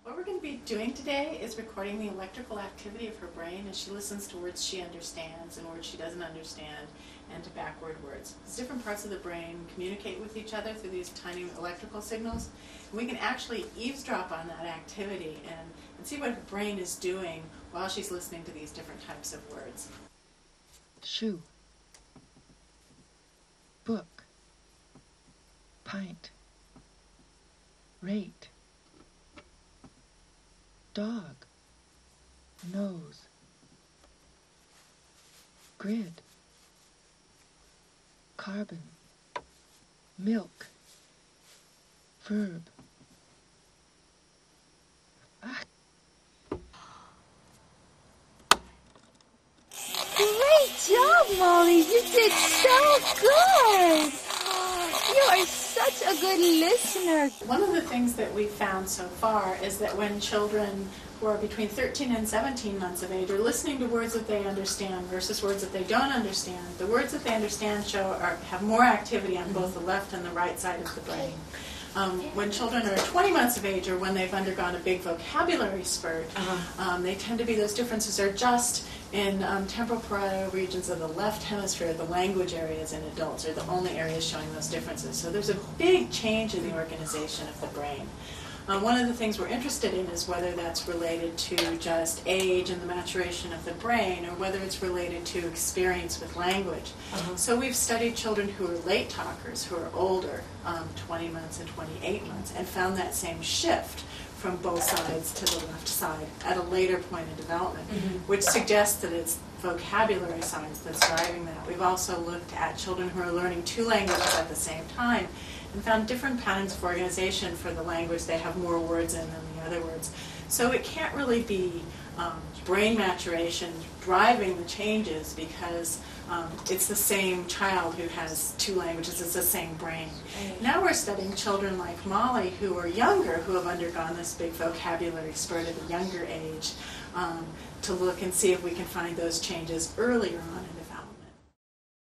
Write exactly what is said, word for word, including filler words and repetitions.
What we're going to be doing today is recording the electrical activity of her brain as she listens to words she understands and words she doesn't understand, and to backward words. These different parts of the brain communicate with each other through these tiny electrical signals, and we can actually eavesdrop on that activity and, and see what her brain is doing while she's listening to these different types of words. Shoe, book, pint, rate, dog, nose, grid, carbon, milk, verb. Ah. Great job, Molly. You did so good. Oh, you are such a good listener. One of the things that we've found so far is that when children who are between thirteen and seventeen months of age are listening to words that they understand versus words that they don't understand, the words that they understand show are, have more activity on both the left and the right side of the brain. Um, when children are twenty months of age, or when they've undergone a big vocabulary spurt, uh-huh. um, they tend to be, those differences are just in um, temporal parietal regions of the left hemisphere. The language areas in adults are the only areas showing those differences. So there's a big change in the organization of the brain. Uh, one of the things we're interested in is whether that's related to just age and the maturation of the brain, or whether it's related to experience with language. Uh-huh. So we've studied children who are late talkers, who are older, um, twenty months and twenty-eight months, and found that same shift from both sides to the left side at a later point in development, mm-hmm. which suggests that it's vocabulary science that's driving that. We've also looked at children who are learning two languages at the same time and found different patterns of organization for the language. They have more words in than the other words. So it can't really be um, brain maturation driving the changes, because um, it's the same child who has two languages, it's the same brain. Now we're studying children like Molly who are younger, who have undergone this big vocabulary spurt at a younger age, um, to look and see if we can find those changes earlier on in development.